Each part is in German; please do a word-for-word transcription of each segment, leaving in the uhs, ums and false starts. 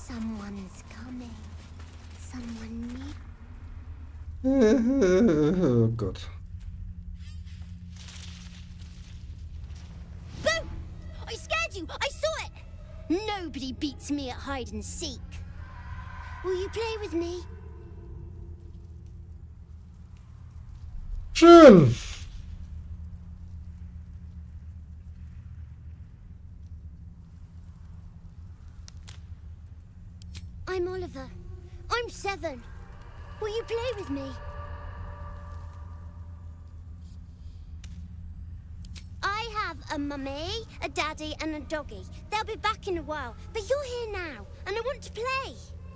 Someone's coming. Someone Oh Gott. Boo! I scared you! I saw it! Nobody beats me at hide and seek. Will you play with me? Schön. I'm Oliver. I'm seven. Will you play with me? I have a mummy, a daddy, and a doggy. They'll be back in a while, but you're here now, and I want to play.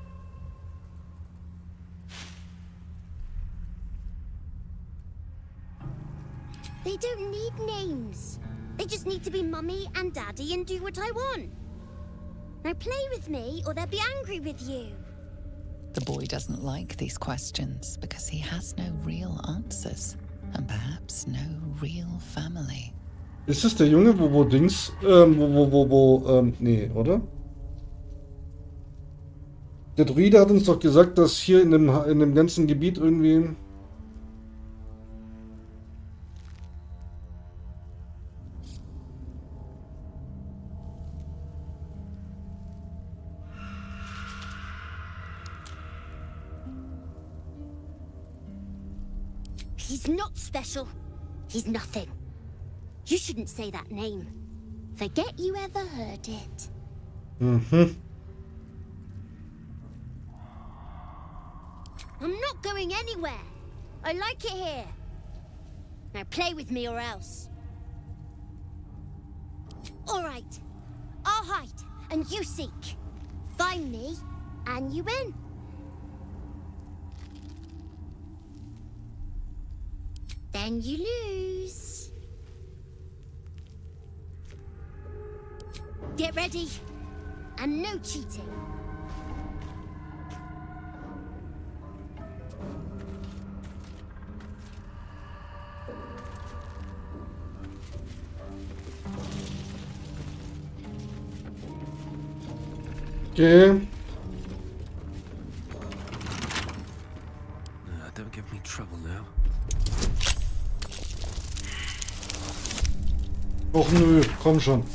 They don't need names. They just need to be mummy and daddy and do what I want. Now play with me, or they'll be angry with you. The boy doesn't like these questions because he has no real answers and perhaps no real family. Ist das der Junge, wo, wo Dings, ähm, wo, wo, wo, wo, ähm, nee, oder? Der Druide hat uns doch gesagt, dass hier in dem, in dem ganzen Gebiet irgendwie... He's not special. He's nothing. You shouldn't say that name. Forget you ever heard it. Mhm. I'm not going anywhere. I like it here. Now play with me or else. All right. I'll hide and you seek. Find me and you win. Then you lose. Get ready. And no cheating. Okay. Uh, don't give me trouble now. Och nö, komm schon.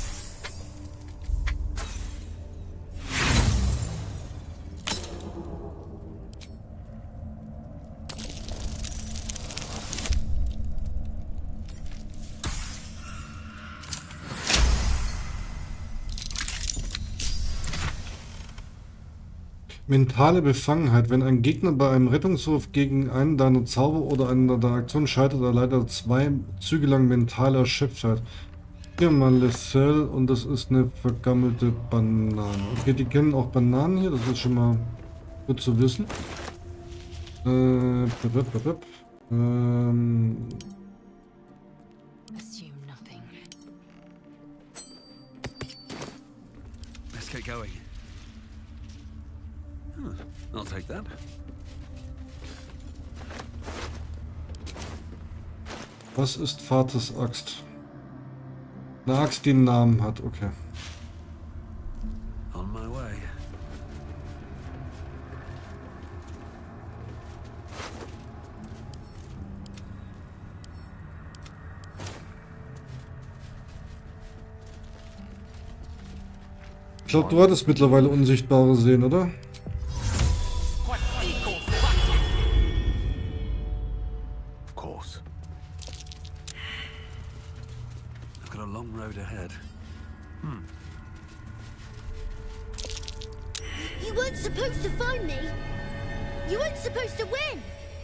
Mentale Befangenheit. Wenn ein Gegner bei einem Rettungswurf gegen einen deiner Zauber oder einer der Aktionen scheitert, erleidet er zwei Züge lang mentale Erschöpftheit. Hier mal Lethal und das ist eine vergammelte Banane. Okay, die kennen auch Bananen hier, das ist schon mal gut zu wissen. Äh, bip, bip, bip. Ähm, Assume nothing. Let's get going. Huh, I'll take that. was ist Vaters Axt? Eine Axt, die einen Namen hat, okay. On my way. Ich glaube, du hattest mittlerweile unsichtbare Sehen, oder? Of course. I've got a long road ahead. Hmm. You weren't supposed to find me. You weren't supposed to win.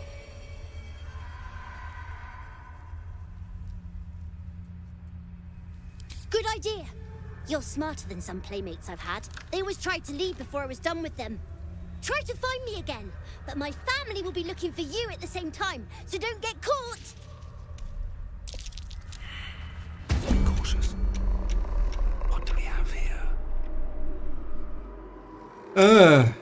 Good idea. You're smarter than some playmates I've had. They always tried to leave before I was done with them. Try to find me again, but my family will be looking for you at the same time, so don't get caught. Be cautious. What do we have here? Äh.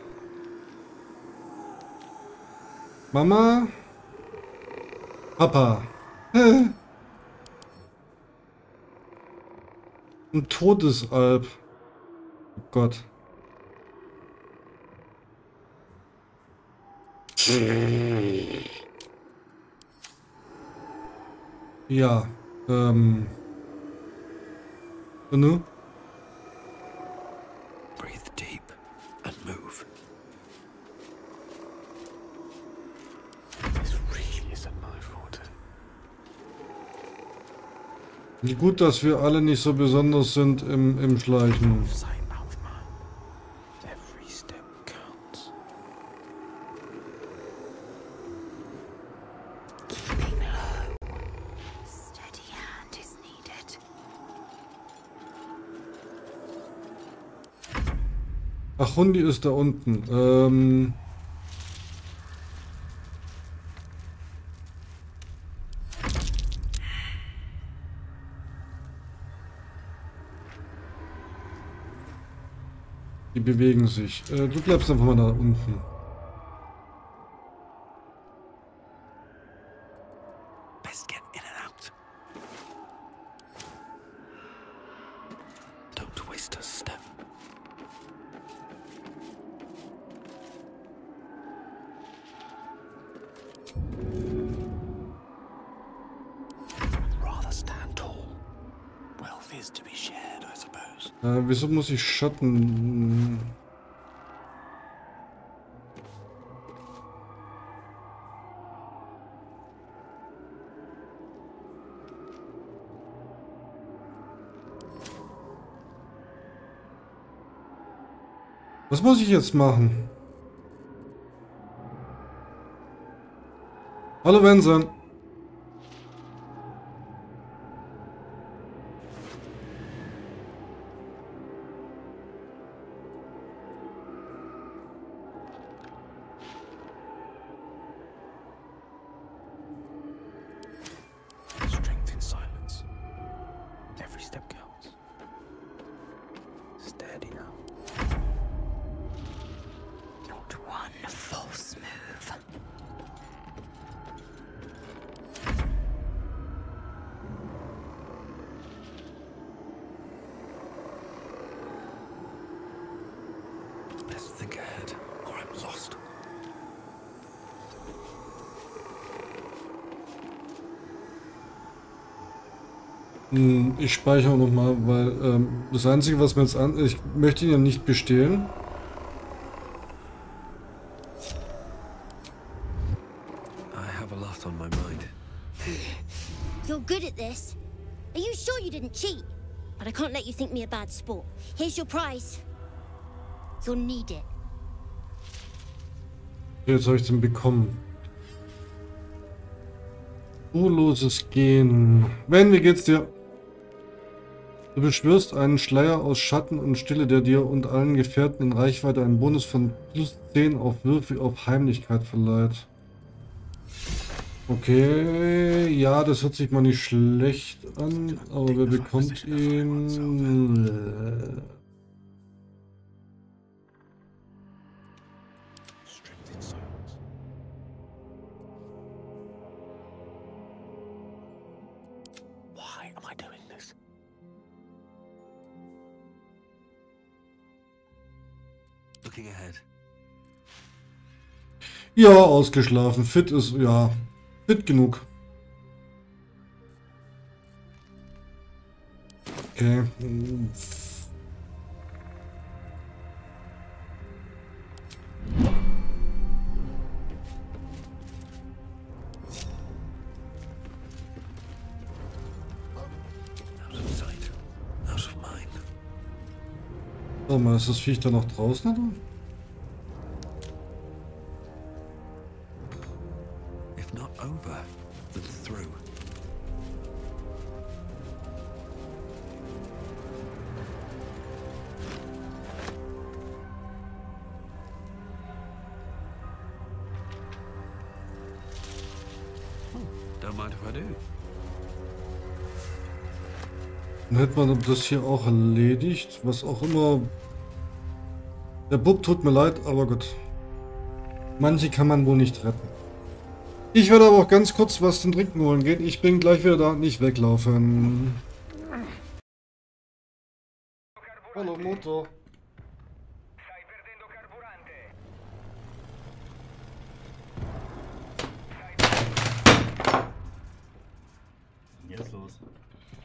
Mama. Papa. Hä? Ein Todesalb. Oh Gott. Ja, ähm... Ne? Breathe deep and move. This really isn't my forte. Wie gut, dass wir alle nicht so besonders sind im, im Schleichen. Same mouth, man. Every step counts. Keeping low. Steady hand is needed. Ach, Hundi ist da unten. Ähm... Die bewegen sich. Äh, du bleibst einfach mal da unten. Best get in and out. Don't waste a step. Rather stand tall. Wealth is to be shared, I suppose. Äh, wieso muss ich Schatten... Was muss ich jetzt machen? Hallo Vincent. Strength in silence. Every step counts. Steady now. Not one false move. Best think ahead, or I'm lost. Hm, ich speichere nochmal, weil ähm, das Einzige, was mir jetzt an... Ich möchte ihn ja nicht bestehlen. I have a lot on my mind. You're good at this. Are you sure you didn't cheat? But I can't let you think me a bad sport. Here's your prize. You'll need it. Jetzt soll ich den bekommen. Spurloses Gehen. Wenn, wie geht's dir? Du beschwörst einen Schleier aus Schatten und Stille, der dir und allen Gefährten in Reichweite einen Bonus von plus zehn auf Würfe auf Heimlichkeit verleiht. Okay, ja, das hört sich mal nicht schlecht an, aber wer bekommt ihn? Strength in silence. Why am I doing this? Looking ahead. Ja, ausgeschlafen. Fit ist, ja, fit genug. Okay. Out of sight. Out of mind. Warte mal, ist das Viech da noch draußen, oder? If not over, then through. Don't mind if I do. Dann hätte man das hier auch erledigt, was auch immer. Der Bub tut mir leid, aber gut. Manche kann man wohl nicht retten. Ich werde aber auch ganz kurz was zum Trinken holen gehen. Ich bin gleich wieder da, nicht weglaufen. Hallo Motor. Stai perdendo carburante.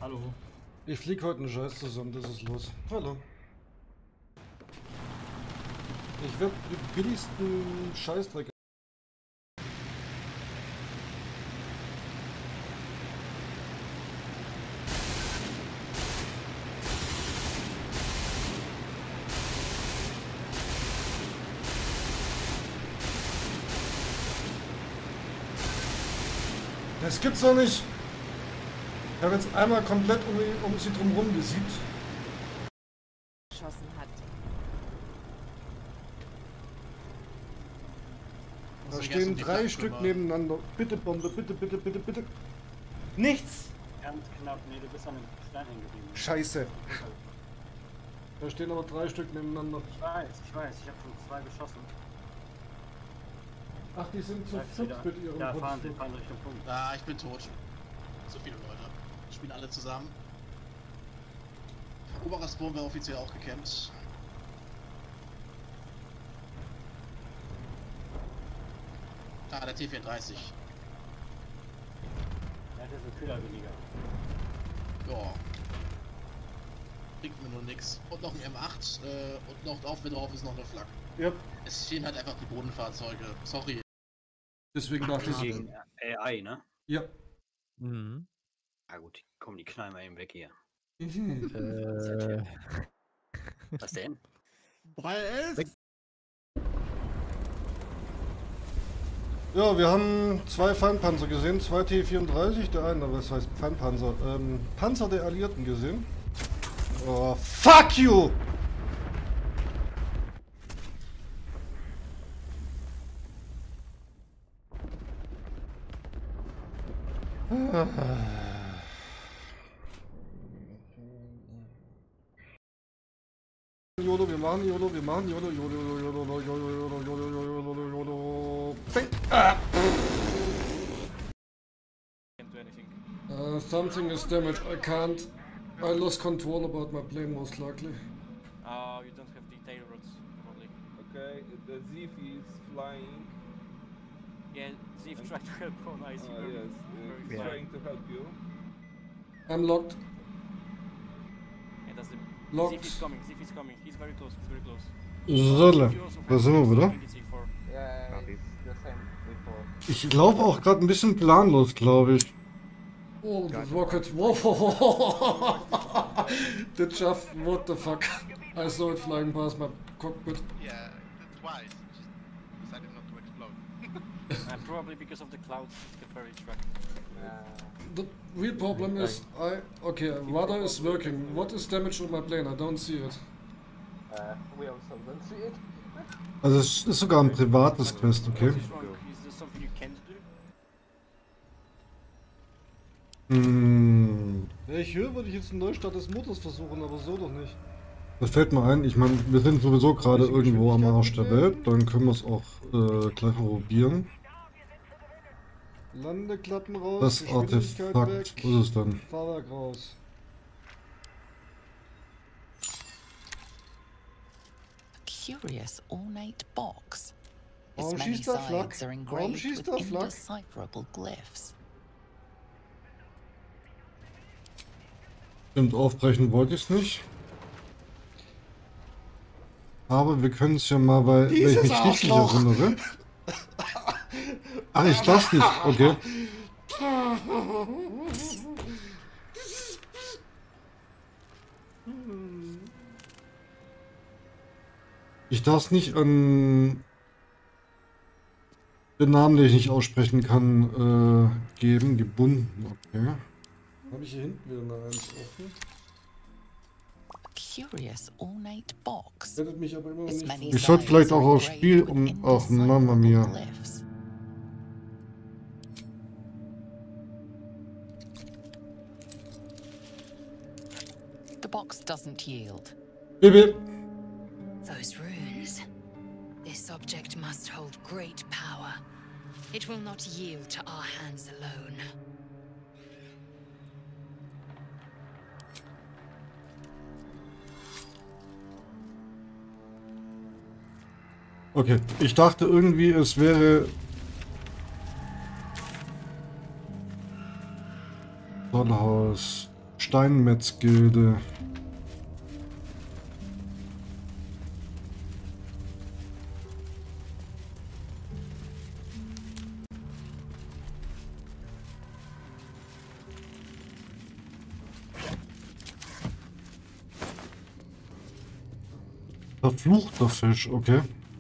Hallo. Ich flieg heute einen Scheiß zusammen, das ist los. Hallo. Ich werde die billigsten Scheißdreck. Das gibt's doch nicht. Ich habe jetzt einmal komplett um, um sie drumherum gesiebt. Geschossen hat. Da stehen drei Stück nebeneinander. Bitte Bombe, bitte, bitte, bitte, bitte. Nichts! Ganz knapp, nee, du bist an dem Stein hängen geblieben. Scheiße. Da stehen aber drei Stück nebeneinander. Ich weiß, ich weiß, ich habe schon zwei geschossen. Ach, die sind zu Bleibst fit wieder. mit ihrem Ja, fahren sie, Putzflug. fahren Richtung Punkt. Ah, ich bin tot. So viele Leute. Spielen alle zusammen. Oberer Spawn wäre offiziell auch gecampt. Ah, der T vierunddreißig. Ja, das ist ein Kühler weniger. Ja. Bringt mir nur nix. Und noch ein M acht äh, und noch auf mit drauf ist noch eine Flak. Ja, Es stehen halt einfach die Bodenfahrzeuge. Sorry. deswegen dachte ich. Gegen A I, ne? Ja. Mhm. Na gut, komm, die knallen wir eben weg hier. Äh, Was denn? drei elf? Ja, wir haben zwei Feindpanzer gesehen, zwei T vierunddreißig, der eine, was heißt Feindpanzer? Ähm, Panzer der Alliierten gesehen. Oh, fuck you! Jolo, wir machen Jolo, wir machen Jolo, Jolo, Jolo, Jolo, Jolo, Jolo, Jolo, Jolo, Jolo, Jolo, Bang! Ah! Can't do anything. Uh, something is damaged, I can't. I lost control about my plane most likely. Uh, you don't have the tail rods, probably. Okay, the Ziv is flying. Yeah, Ziv tried to help on ice. Ah, very, yes, uh, he's very trying to help you. I'm locked. And that's the Locked. Ziv is coming, Ziv is coming. He's very close, he's very close. Solle. Ziv, you also Da have sind wir Ziv, wieder. I think it's C four. Yeah, it's the same before. Ich laufe auch gerade ein bisschen planlos, glaube ich. Oh, the rocket. Whoa. The Chuff, what the fuck? I saw it flying past my cockpit. Yeah, twice. Just decided not to explode. And probably because of the clouds, it can very track. The real problem is, I... Okay, radar is working. What is damage on my plane? I don't see it. Uh, we also don't see it. Also es ist sogar ein privates Quest, okay? What is wrong? Is there something you can't do? Hm. Wäre ich höre, würde ich jetzt einen Neustart des Motors versuchen, aber so doch nicht. Das fällt mir ein, ich meine, wir sind sowieso gerade irgendwo am Arsch der Welt, dann können wir es auch äh, gleich mal probieren. Landeklappen raus, Das Artefakt, wo ist es dann? Fahrwerk raus. Curious ornate box. Its Warum many schießt der Flak? sides are Warum engraved schießt with der Flak? indecipherable glyphs. Stimmt, aufbrechen wollte ich es nicht. Aber wir können es ja mal, weil wenn ich mich richtig erinnere. Ach, ich darf nicht, okay. Ich darf es nicht an den Namen, den ich nicht aussprechen kann, äh, geben. Gebunden, okay. Habe ich hier hinten wieder eine eins offen? Curious ornate box. Rettet mich aber immer noch Its nicht. many vor. Ich schalte vielleicht sides are auch aufs Spiel engraved with um. Ach, Mama indecipherable mia. glyphs. The box doesn't yield. Bibi. Those runes. This object must hold great power. It will not yield to our hands alone. Okay, ich dachte irgendwie, es wäre. Zollhaus. Steinmetzgilde. Verfluchter Fisch, okay.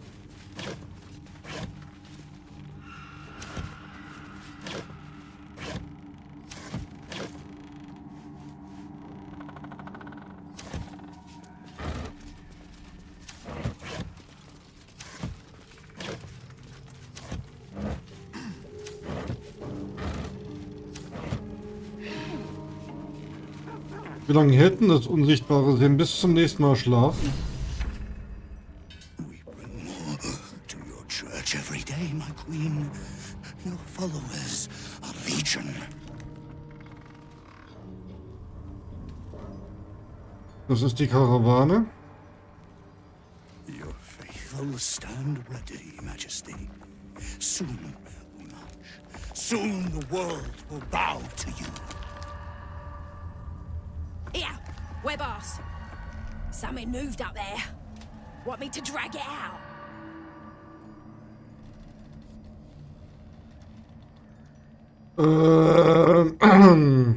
Wie lange hält denn das unsichtbare Sehen? Bis zum nächsten Mal schlafen? To your church every day, my queen. Your followers are legion. Das ist die Karawane. Your faithful stand ready, Majesty. Soon we march. Soon the world will bow to you. Here, web ass. Something moved up there. Want me to drag it out? Ähm.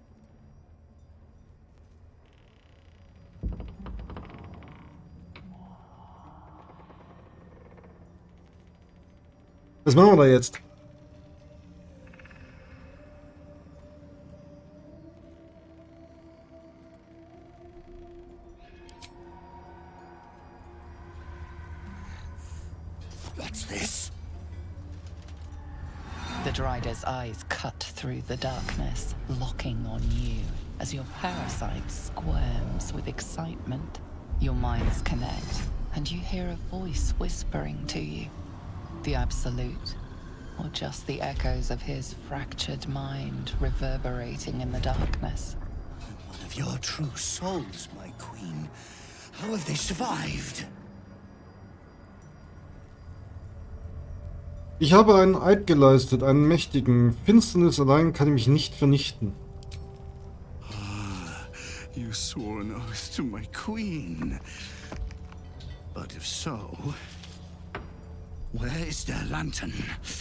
Was machen wir da jetzt? What's this? The Drider's eyes cut through the darkness, locking on you as your parasite squirms with excitement. Your minds connect, and you hear a voice whispering to you. The Absolute, or just the echoes of his fractured mind reverberating in the darkness. One of your true souls, my queen. How have they survived? Ich habe einen Eid geleistet, einen mächtigen. Finsternis allein kann mich nicht vernichten. Ah, you swore an oath to my queen. But if so, where is their lantern?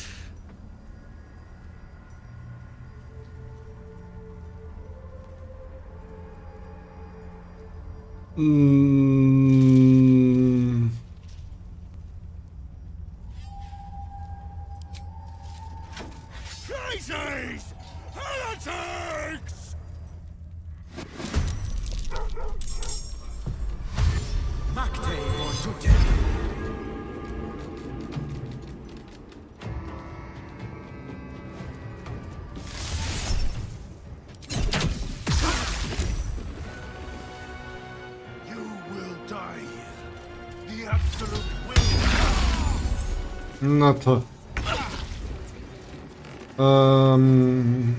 Mm. Traitors! Heretics! Macte Mortute. You will die here. The Absolute will. Na toll. Ähm...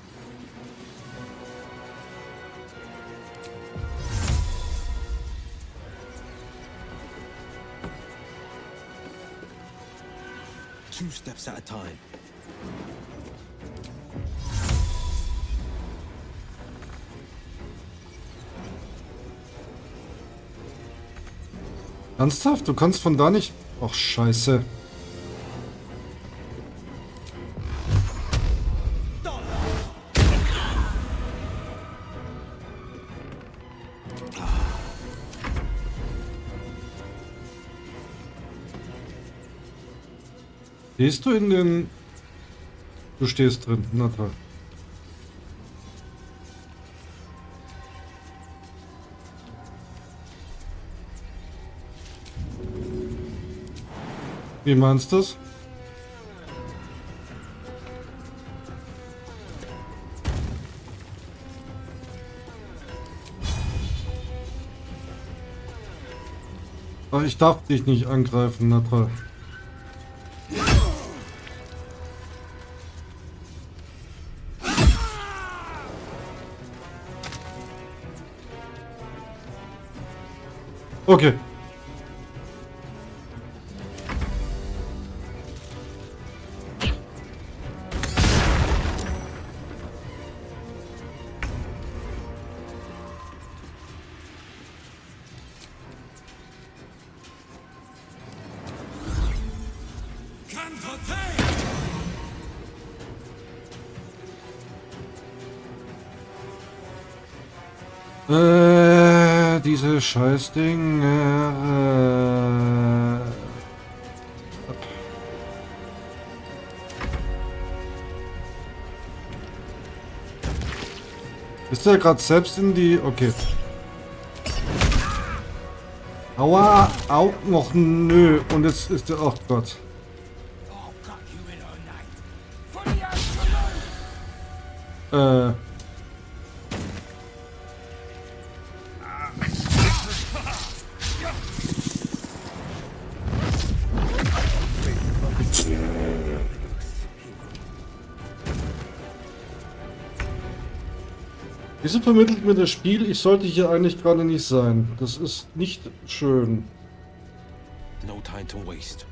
Two steps at a time. Ernsthaft? Du kannst von da nicht... Ach, scheiße. Stehst du in den... Du stehst drin, na toll. Wie meinst du das? Ach, ich darf dich nicht angreifen, na toll. Okay. Äh, diese Scheißdinger. Äh, Ist der gerade selbst in die... Okay. Aua, au, noch nö. Und jetzt ist der... Oh Gott. Äh... Wieso vermittelt mir das Spiel, ich sollte hier eigentlich gerade nicht sein? Das ist nicht schön. No time to waste.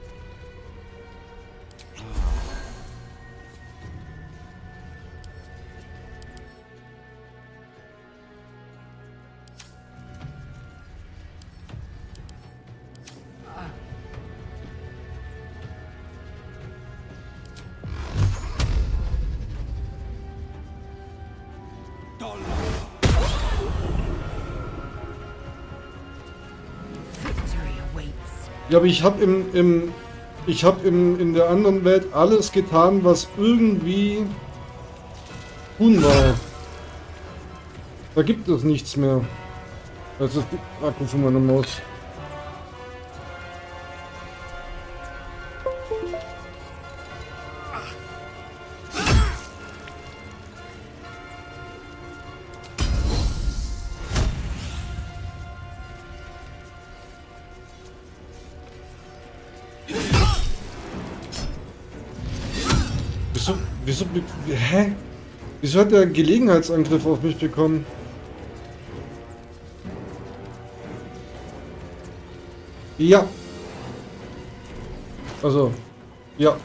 Ja, aber ich habe im, im, ich habe im, in der anderen Welt alles getan, was irgendwie tun war. Da gibt es nichts mehr. Das ist der Akku von meiner Maus. Wieso, wieso, hä? Wieso hat er einen Gelegenheitsangriff auf mich bekommen? Ja. Also, ja.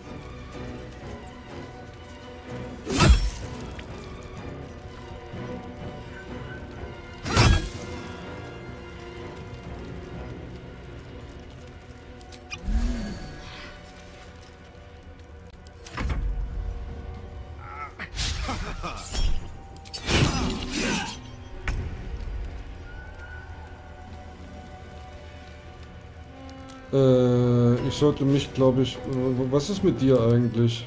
Äh, ich sollte mich, glaube ich... Was ist mit dir eigentlich?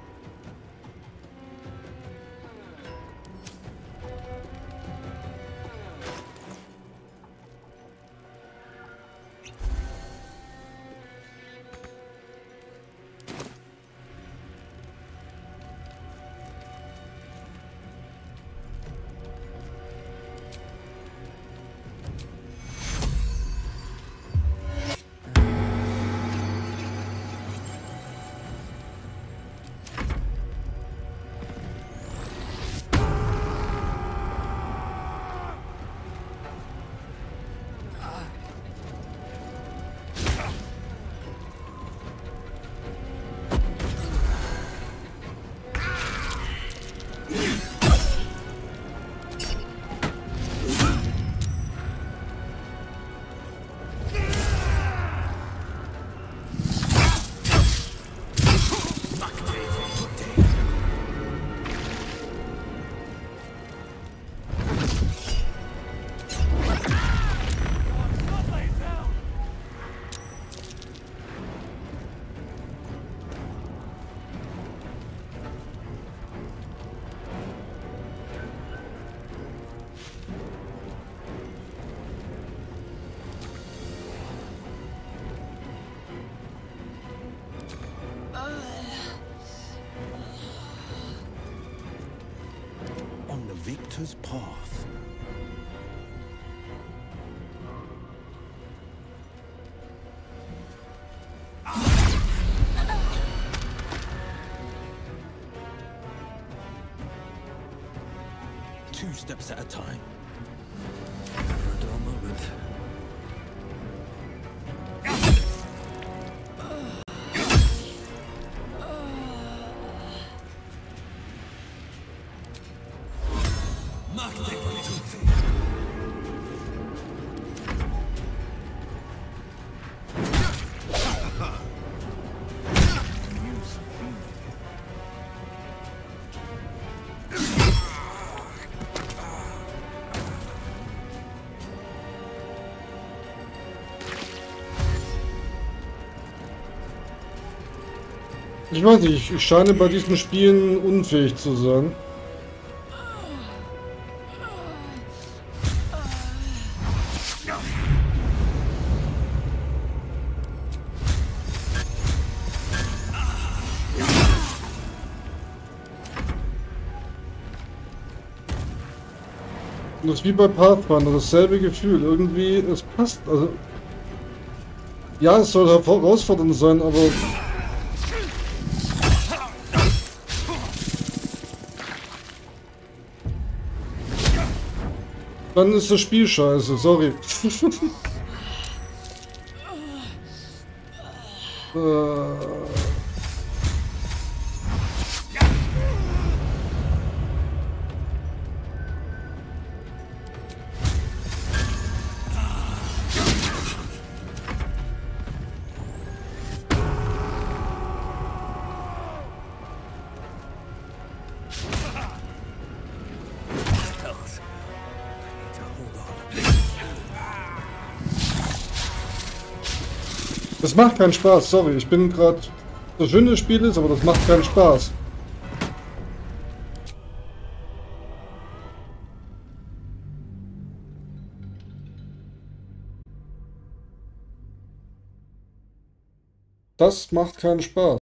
Victor's path. Two steps at a time. For a dull moment. Ich weiß nicht, ich, ich scheine bei diesen Spielen unfähig zu sein. Das ist wie bei Pathfinder, dasselbe Gefühl. Irgendwie, es passt. Also, ja, es soll herausfordernd sein, aber dann ist das Spiel scheiße, sorry. äh... Das macht keinen Spaß, sorry, ich bin gerade... So schön das Spiel ist, aber das macht keinen Spaß. Das macht keinen Spaß.